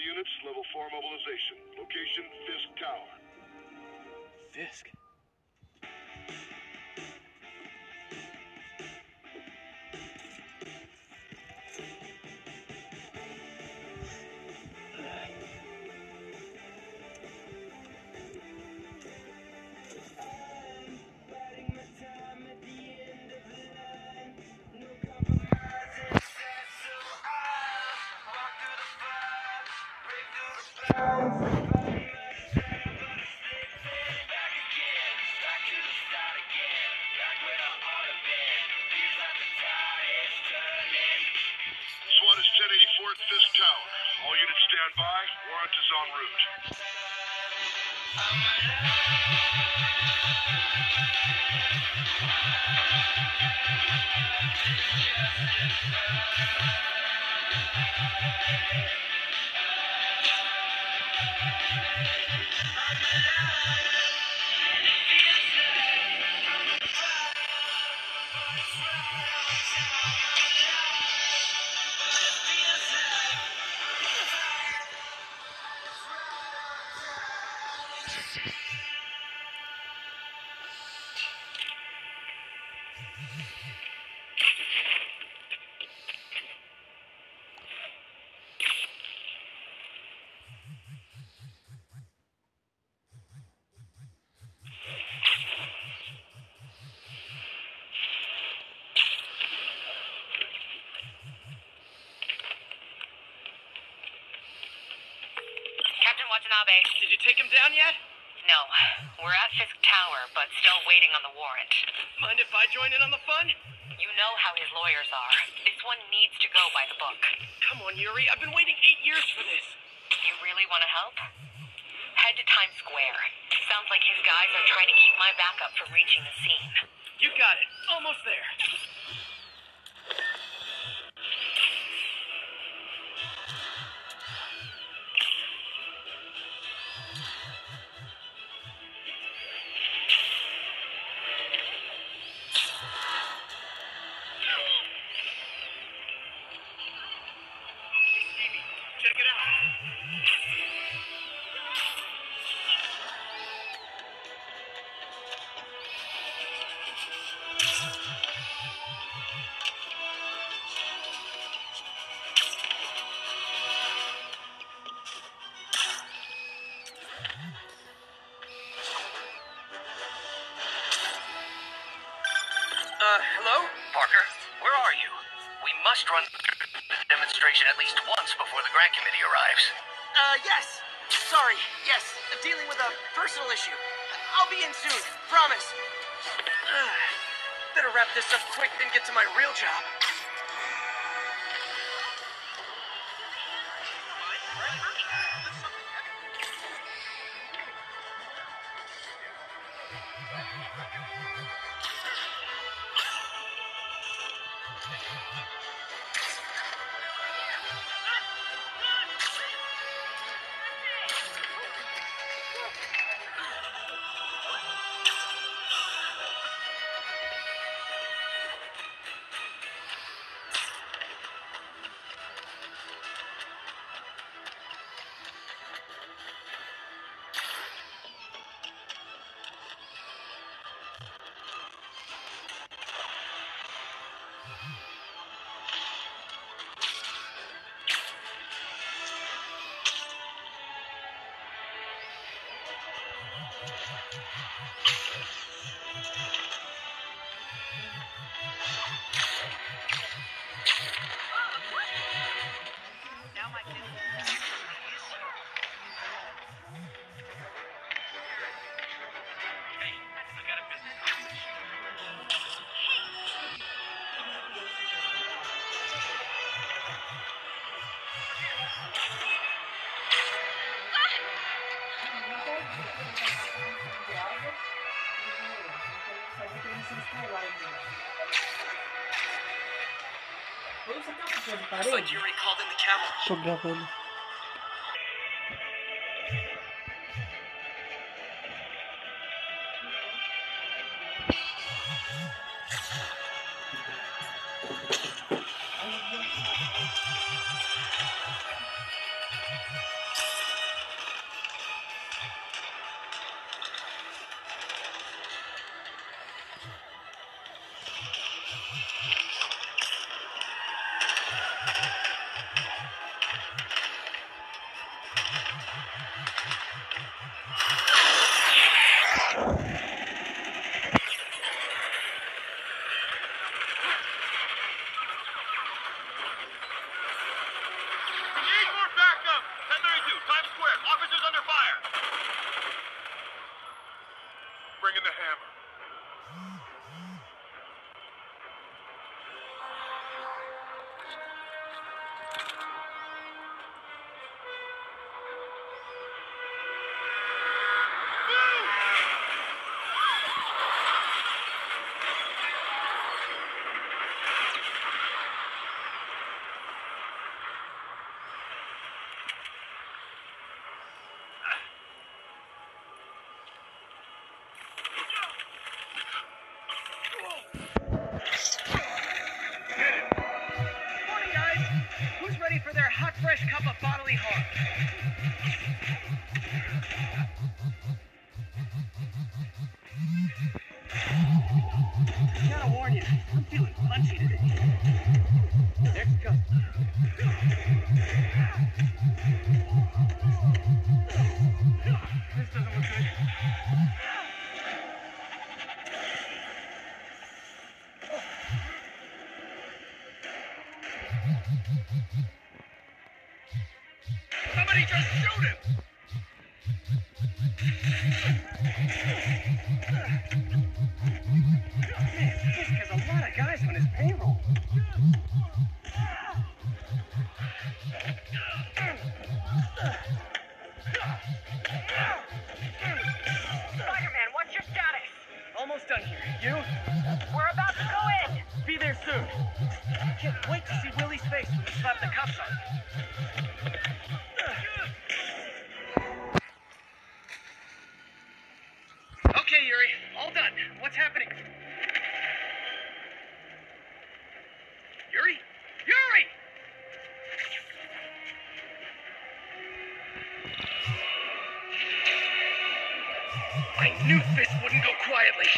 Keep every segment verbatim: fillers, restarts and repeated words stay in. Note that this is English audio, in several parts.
units, level four mobilization. Location, Fisk Tower. Fisk? SWAT is ten eighty-four at Fisk Tower. All units stand by. Warrant is en route. Watanabe. Did you take him down yet? No. We're at Fisk Tower, but still waiting on the warrant. Mind if I join in on the fun? You know how his lawyers are. This one needs to go by the book. Come on, Yuri. I've been waiting eight years for this. You really want to help? Head to Times Square. Sounds like his guys are trying to keep my backup from reaching the scene. You got it. Almost there. Uh, hello? Parker, where are you? We must run the demonstration at least once before the grant committee arrives. Uh, yes. Sorry, yes. Dealing with a personal issue. I'll be in soon. Promise. Uh, better wrap this up quick than get to my real job. Looks like Yuri called in the cavalry. Tô gravando. Need more backup! ten thirty-two, Times Square. Officers under fire. Bring in the hammer. Morning, guys. Who's ready for their hot, fresh cup of bodily harm? Gotta warn you, I'm feeling punchy today. Next cup. This doesn't look good. Somebody just shoot him! Man, Fisk has a lot of guys on his payroll. Spider-Man, what's your status? Almost done here. You? We're about to go in. Be there soon. Can't wait to see Willie's face when we slap the cuffs on him. Okay, Yuri. All done. What's happening? Yuri? Yuri! I knew Fisk wouldn't go quietly.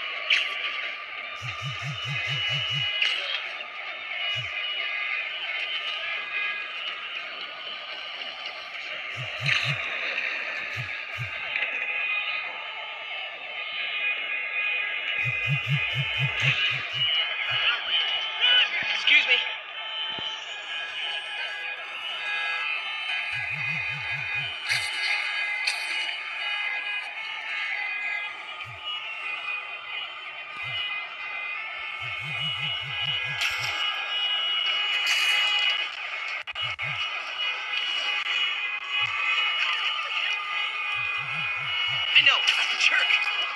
Excuse me. I know, I'm a jerk.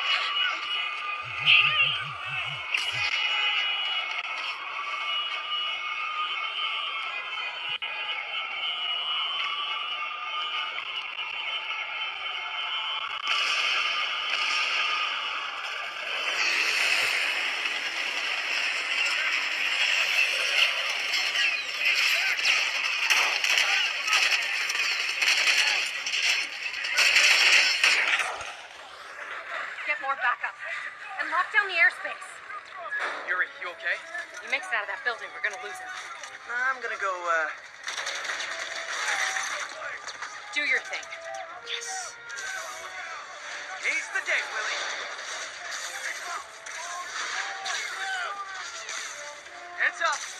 Get more backup. And lock down the airspace. Yuri, you okay? You makes it out of that building, we're gonna lose him. I'm gonna go, uh... Do your thing. Yes. Seize the day, Willie. Heads up.